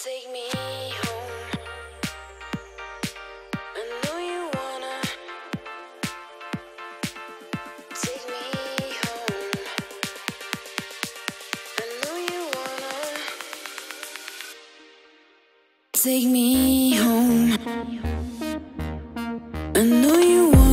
Take me home. I know you wanna take me home. I know you wanna take me home. I know you wanna